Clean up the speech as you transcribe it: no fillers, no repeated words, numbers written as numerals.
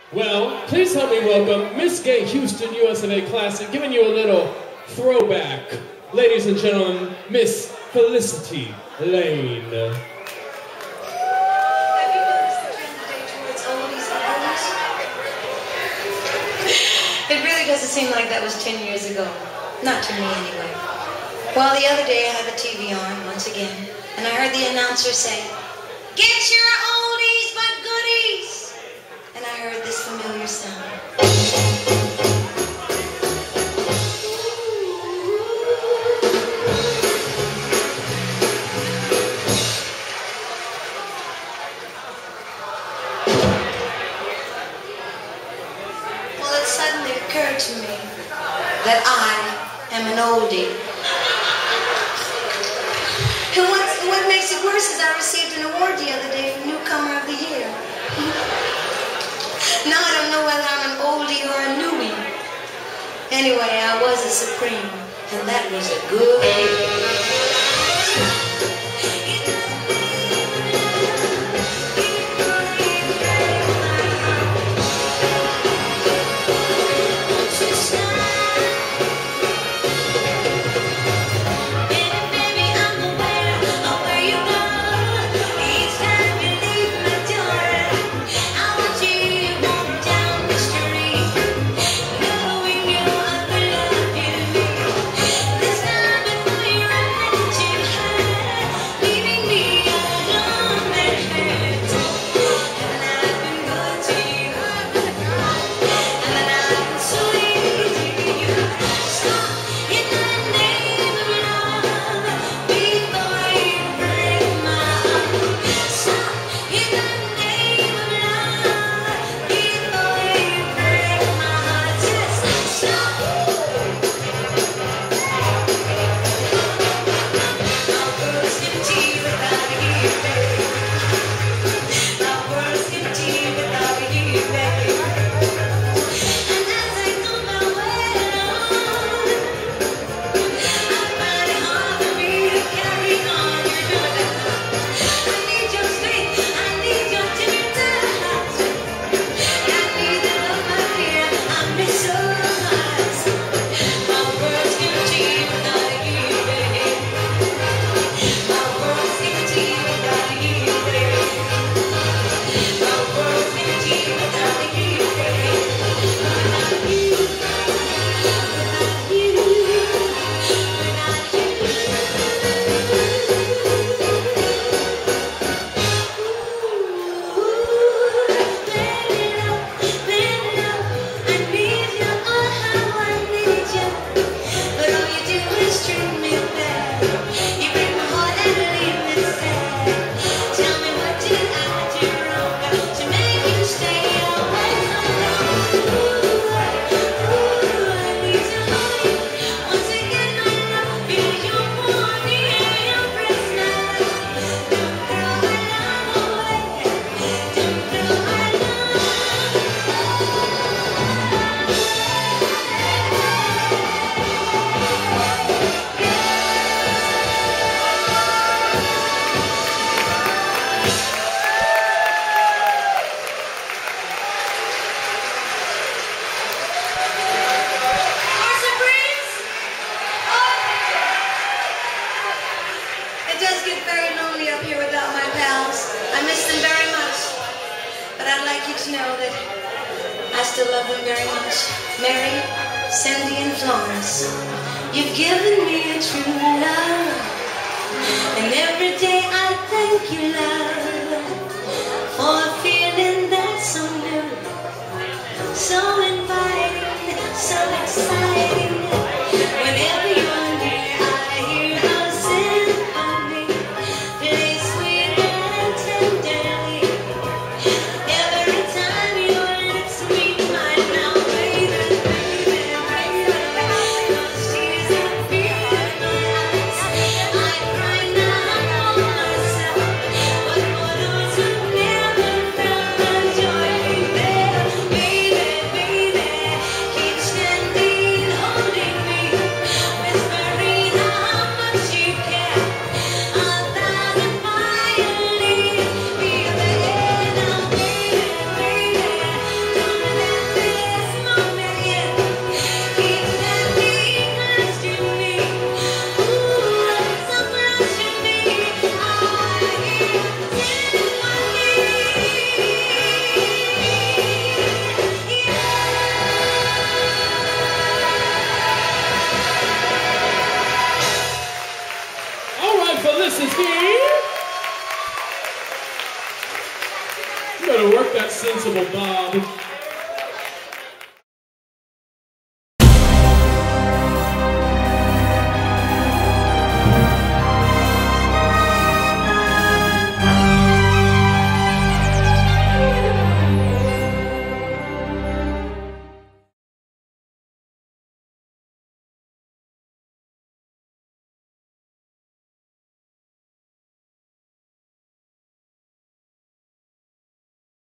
Well, please help me welcome Miss Gay Houston USA Classic, giving you a little throwback. Ladies and gentlemen, Miss Felicity Lane. Have you noticed the trend today towards oldies and oldies? It really doesn't seem like that was 10 years ago. Not to me, anyway. Well, the other day I had the TV on once again, and I heard the announcer say, "Get your oldies but goodies!" And I heard this familiar sound. Well, it suddenly occurred to me that I am an oldie. And what makes it worse is I received an award the other day for Newcomer of the Year. Now I don't know whether I'm an oldie or a newie. Anyway, I was a supreme, and that was a good year. To know that I still love them very much. Mary, Cindy, and Florence, you've given me a true love, and every day I thank you, love, for a feeling that's so new, so inviting, so exciting. Whenever you're near, I hear a symphony play sweet and tenderly. What more sensible Bob.